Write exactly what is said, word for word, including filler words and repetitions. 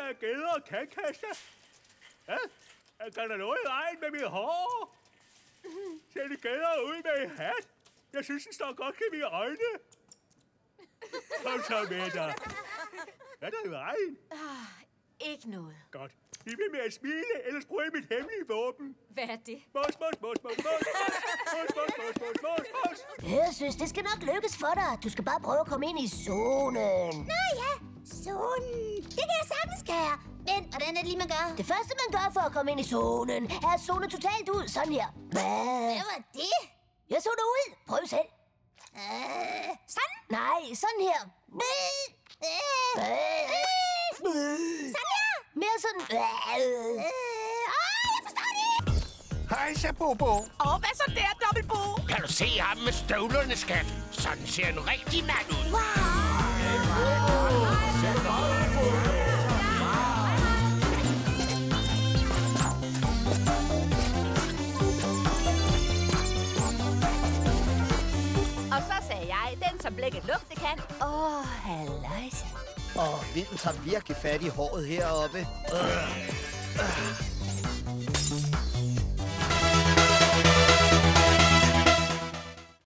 af gæder og kandkaster. Ja, jeg gør der noget i vejen med mit hår. Sætte gæder ud med en hat. Jeg synes, den står godt til mine øjne. Kom så med dig. Hvad er der i vejen? Ah, ikke noget. Godt. Vi vil med at smile, ellers bruger jeg mit hemmelige våben. Hvad er det? Mos, mos, mos, mos, mos, mos, mos, mos, mos, mos, mos. Jeg synes, det skal nok lykkes for dig. Du skal bare prøve at komme ind i zonen. Nå ja, zonen. Det kan jeg sagtens gøre. Men hvordan er det lige, man gør? Det første, man gør for at komme ind i zonen, er at zone totalt ud. Sådan her. Hvad? Hvad var det? Jeg zoner ud. Prøv selv. Øh, sådan? Nej, sådan her. Øh, øh, sådan her? Mere sådan. Øh, åh, jeg forstår det ikke. Hej, så Bobo. Åh, hvad så der, Dobbeltbo? Kan du se ham med støvlerne, skat? Sådan ser en rigtig mand ud. Og så sagde jeg, den som blækket lugte kan. Åh, oh, halløjsa. Åh, oh, vinden tager virkelig fat i håret heroppe. Øh. Øh.